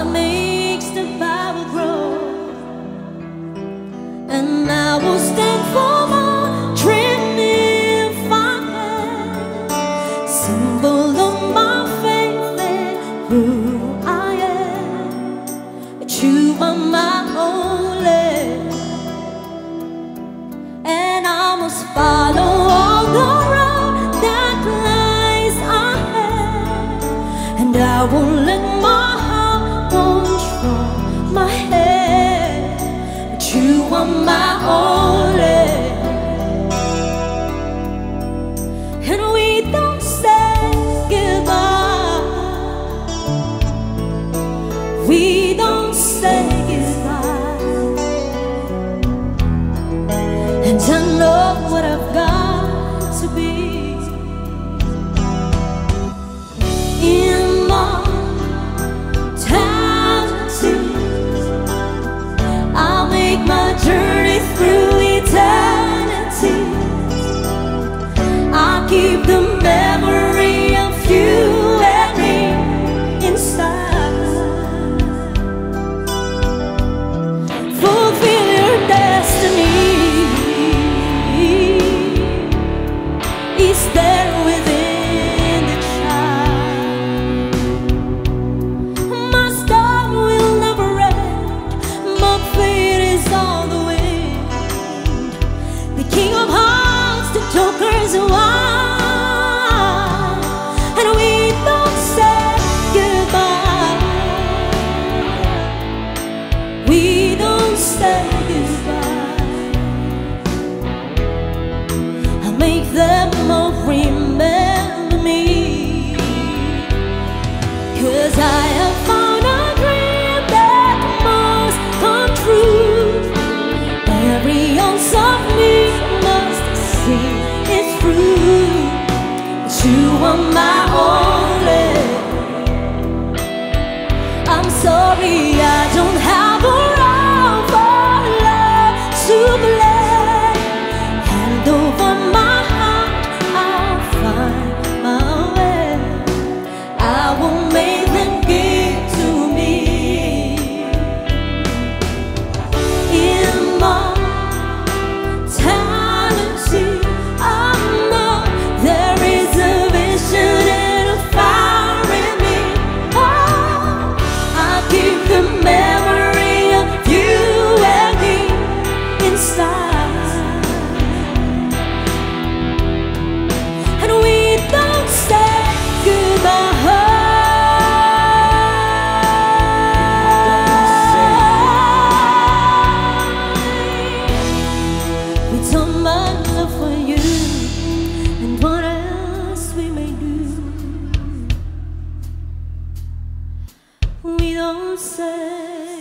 water makes the Bible grow, and I will stand for more, dreaming if I can, symbol of my faith and who I am. But you are my only, and I must follow all the road that lies ahead, and I won't let my heart control my head. But you are my only, and we don't say goodbye. We don't say goodbye, and I know what I've got to be. Immortality, I'll make my journey through eternity. I'll keep the memory of you and me inside. Fulfill your destiny is there within the child. My star will never end, my fate is on the wind. The king of hearts, the joker's wild, and we don't say goodbye. We don't say goodbye. I'll make them all remember me, 'cause I have found a dream that must come true. Every ounce of me must see it through. But you are my only. I'm sorry I don't have a round for love to play. Hand over my heart, I'll find my way. I will make them give to me. Immortality, I know there is a vision and a fire in me. Oh, I'll keep the memory of you and me inside. And we don't say goodbye. We don't mind love for you and what else we may do. We don't say